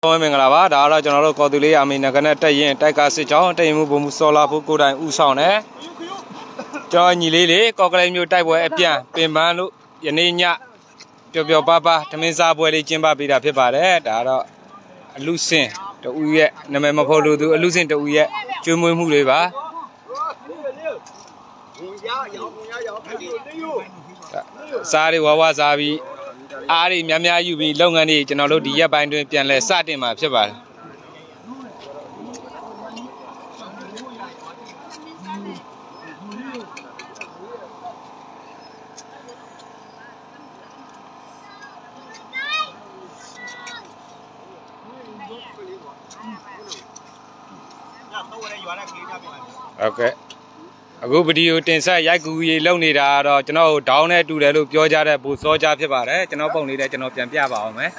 မင်္ဂလာပါဒါကတော့ကျွန်တော်တို့ကော်တူလေးအမီနကနေတက်ရင်တိုက်ကစစ်ကြောင်းတက်ရင်မှုဘုံမှုစောလာဖို့ကိုယ်တိုင်ဥဆောင်တယ်ကျွန်တော်ညီလေးလေးကော်ကလေးမျိုးတိုက်ပွဲအပြန်ပင်ပန်းလို့ယနေ့ညပျော်ပျော်ပါပါသမင်းစားပွဲလေးကျင်းပပေးတာဖြစ်ပါတယ်ဒါကတော့အလူစင်တူရဲ့နာမည်မဖော်လို့သူအလူစင်တူရဲ့ကျွေးမွေးမှုတွေပါစားတွေဝါစားပြီးအားတွေများယူပြီးလုပ်ငန်းတွေကျွန်တော်တို့ဒီရက်ပိုင်းတွင်ပြန်လဲစတင်မှာဖြစ်ပါတယ်โอเคအခုဗီဒီယိုတင်ဆက်ရိုက်ကူရေးလုပ်နေတာတော့ကျွန်တော်ဒေါင်းနဲ့တူတယ်လို့ပြောကြတဲ့ဘူစောကြဖြစ်ပါတယ်ကျွန်တော်ပုံလေးလည်းကျွန်တော်ပြန်ပြပါအောင်မယ်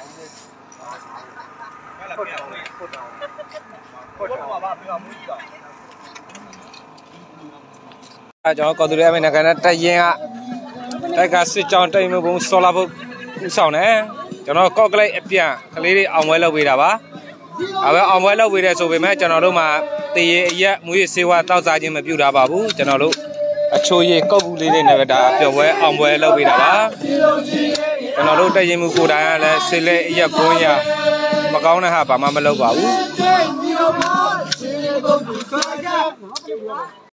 အဲကျွန်တော်ကော်တူရဲမင်းကနေတက်ရင်ကတိုက်ကစစ်ကြောင်းတိမ်မဘုံစောလာဖို့ဥဆောင်တယ်ကျွန်တော်ကော့ကလေးအပြန်ကလေးတွေအောင်ပွဲလုပ်ပေးတာပါအဲအောင်ပွဲလုပ်ပေးတယ်ဆိုပေမဲ့ကျွန်တော်တို့မှာတရေအရက်မွေးစေဝါတောက်စားခြင်းမပြုတာပါဘူးကျွန်တော်တို့အချိုရည်ကောက်ဘူးလေးတွေနဲ့ဒါပျော်ပွဲအောင်ပွဲလုပ်ပေးတာပါကျွန်တော်တို့တရင်မှုကိုယ်တိုင်ကလည်းဆေးလက်အရက်900မကောင်းတဲ့ဟာဘာမှမလုပ်ပါဘူး